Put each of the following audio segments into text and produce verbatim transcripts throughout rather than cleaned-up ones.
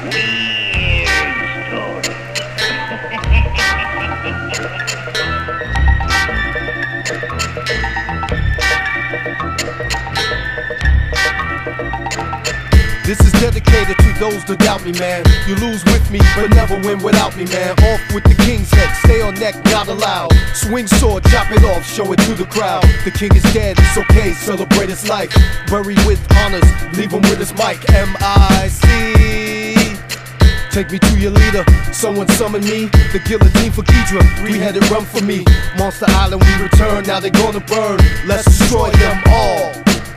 This is dedicated to those that doubt me, man. You lose with me, but never win without me, man. Off with the king's head, stay on neck, not allowed. Swing sword, chop it off, show it to the crowd. The king is dead, it's okay, celebrate his life. Bury with honors, leave him with his mic. M I C Take me to your leader, someone summon me. The guillotine for Kedra, three-headed run for me. Monster Island, we return, now they're gonna burn. Let's destroy them all.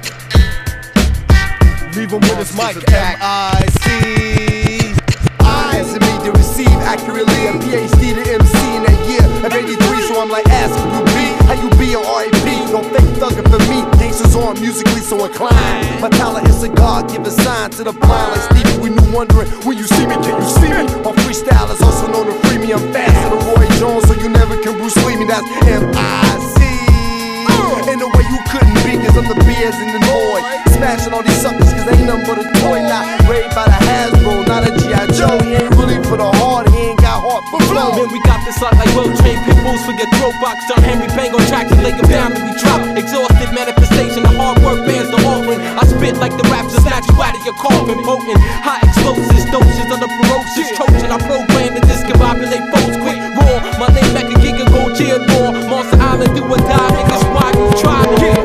Leave him with his mic, M I C I answer me to receive accurately a P H D to M C in that year of eighty-three, so I'm like, ask who you be, how you be or R A P. Don't fake thuggin' for me, gangsters aren't musically so inclined. My talent is a God-given sign to the blind. Like Stevie, we knew wondering, when you see me, can you see me? My freestyle is also known to free me. I'm faster than Roy Jones, so you never can Bruce Lee me. That's M I C In a way you couldn't be, cause I'm the B as in the Noid. Smashing all these suckers cause they ain't nothing but a toy. Not raised by the Hasbro, not a G I Joe. He ain't really for the hard, he ain't got heart for flow. Man, we got this up like well-trained pit bulls for your throat box. Done Henry Bang on tracks and lay them down and we drop. Exhausted manifestation, the hard work bands the offering. I spit like the raps to snatch you out of your coffin. Potent, high explosives, doses of the ferocious Trojan. I program to discombobulate foes quick, raw. My name like a giga gold cheer door. Monster Island, do or die, niggas. Why you try to get?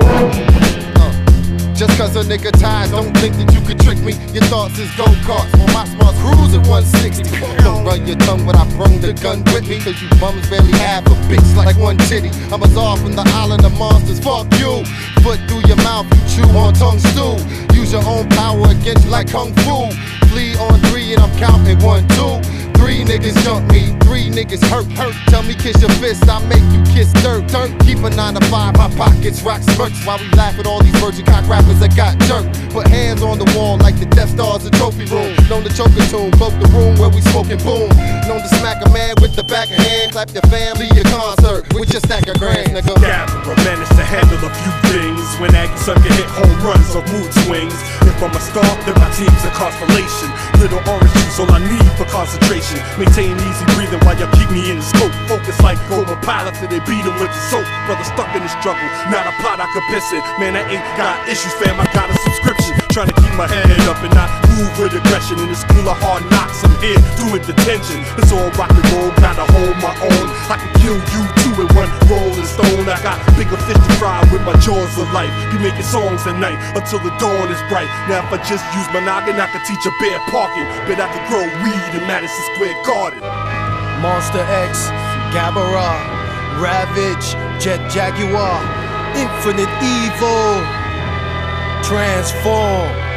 Just cause a nigga tired, don't think that you could trick me. Your thoughts is go-karts, while my smart cruise at one sixty. Don't run your tongue when I brung the gun with me, cause you bums barely have a bitch like one titty. I'm a czar from the island of monsters, fuck you. Foot through your mouth, you chew on tongue stew. Use your own power against like kung fu. Flee on three and I'm counting one, two. Three niggas jump me, three niggas hurt, hurt. Tell me kiss your fist, I make you kiss dirt, dirt. Keep a nine to five, my pockets rock smirks. While we laugh at all these virgin cock rappers that got jerked. Put hands on the wall like the Death Star's a trophy room. Known to choke a tune, cloak the room where we smoking boom. Known to smack a man with the back of hand. Clap your family, your concert with your stack of grand, nigga. Gatherer managed to handle a few things. When Aggie Sucker hit home runs or mood swings. If I'm a star, then my team's a constellation. Little orange juice, all I need for concentration. Maintain easy breathing while you keep me in the scope. Focus like Gomer Pilot till they beat him with the soap. Brother stuck in the struggle, not a plot I could piss it. Man, I ain't got issues, fam, I got a subscription. Trying to keep my head up and not move with aggression. In the school of hard knocks, I'm here doing detention. It's all rock and roll, gotta hold my own. I can kill you two in one rolling stone. I got bigger fish to fry with my jaws of life. Be making songs at night until the dawn is bright. Now if I just use my noggin, I could teach a bear parking. Bet I could grow weed in Madison Square Garden. Monster X, Gabara, Ravage, Jet Jaguar, Infinite Evil, Transform.